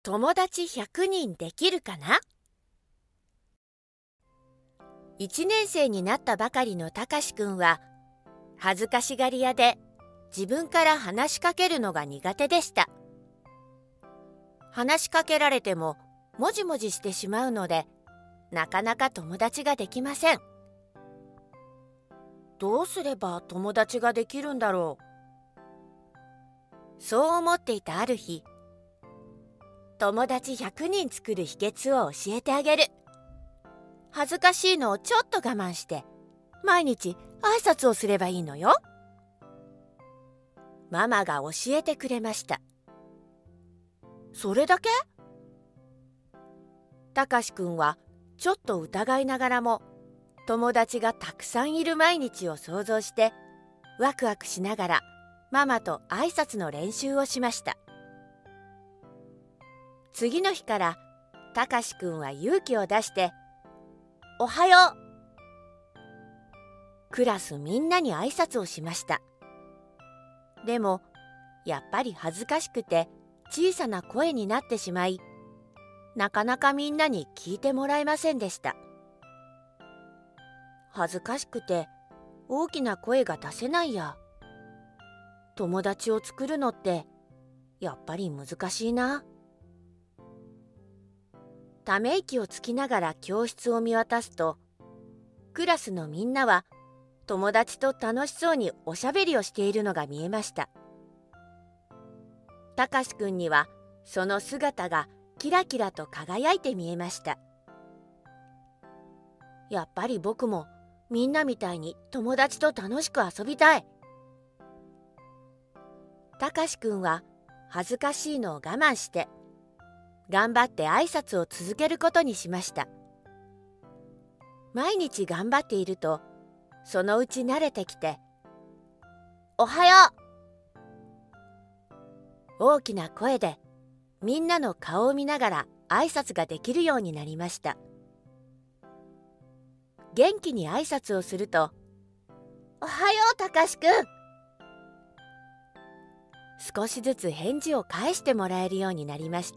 友達100人できるかな。1年生になったばかりのたかしくんは恥ずかしがり屋で自分から話しかけるのが苦手でした。話しかけられてももじもじしてしまうのでなかなか友達ができません。どうすれば友達ができるんだろう。そう思っていたある日、友達100人作る秘訣を教えてあげる。恥ずかしいのをちょっと我慢して毎日挨拶をすればいいのよ。ママが教えてくれました。それだけ？たかしくんはちょっと疑いながらも友達がたくさんいる毎日を想像してワクワクしながらママと挨拶の練習をしました。次の日からたかしくんは勇気を出しておはよう。クラスみんなに挨拶をしました。でもやっぱり恥ずかしくて小さな声になってしまい、なかなかみんなに聞いてもらえませんでした。恥ずかしくて大きな声が出せないや。友達を作るのってやっぱり難しいな。ため息をつきながら教室を見渡すと、クラスのみんなは友達と楽しそうにおしゃべりをしているのが見えました。たかしくんにはその姿がキラキラと輝いて見えました。やっぱり僕もみんなみたいに友達と楽しく遊びたい。たかしくんは恥ずかしいのを我慢して頑張って挨拶を続けることにしました。毎日頑張っているとそのうち慣れてきて、おはよう。大きな声でみんなの顔を見ながら挨拶ができるようになりました。元気に挨拶をすると、おはようたかしくん。少しずつ返事を返してもらえるようになりました。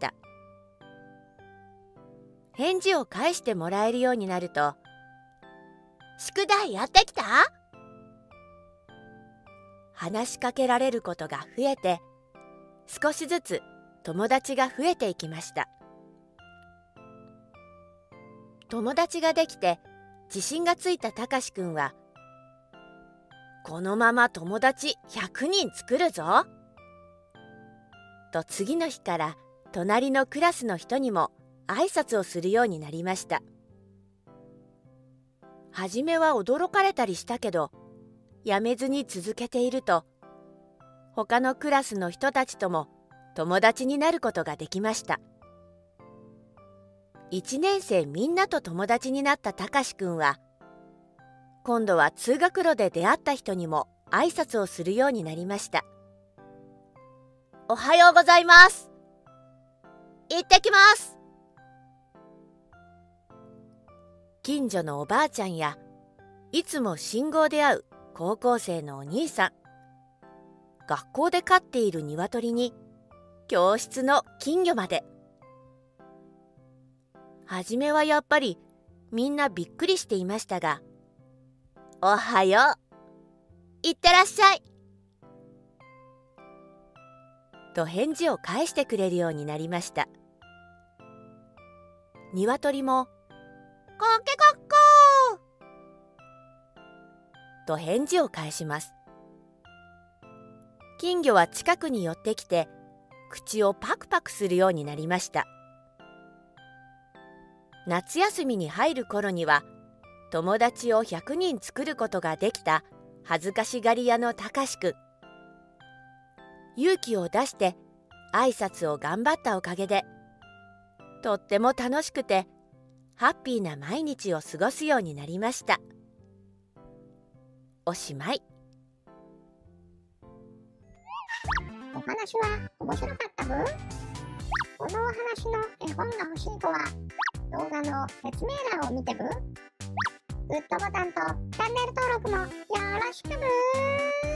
返事を返してもらえるようになると、宿題やってきた？話しかけられることが増えて、少しずつ友達が増えていきました。友達ができて自信がついたたかしくんは、このまま友達100人作るぞと次の日から隣のクラスの人にも挨拶をするようになりました。はじめは驚かれたりしたけど、やめずに続けていると、他のクラスの人たちとも友達になることができました。1年生みんなと友達になったたかしくんは、今度は通学路で出会った人にも挨拶をするようになりました。おはようございます。行ってきます。近所のおばあちゃんやいつも信号で会う高校生のお兄さん、学校で飼っている鶏に教室の金魚まで。はじめはやっぱりみんなびっくりしていましたが、おはよう、いってらっしゃいと返事を返してくれるようになりました。鶏もコケコッコーと返事を返します。金魚は近くに寄ってきて口をパクパクするようになりました。夏休みに入る頃には友達を100人作ることができた恥ずかしがり屋のたかしくん。勇気を出して挨拶を頑張ったおかげでとっても楽しくてハッピーな毎日を過ごすようになりました。おしまい。 お話は面白かったブー。このお話の絵本が欲しい子は動画の説明欄を見てブー。グッドボタンとチャンネル登録もよろしくブー。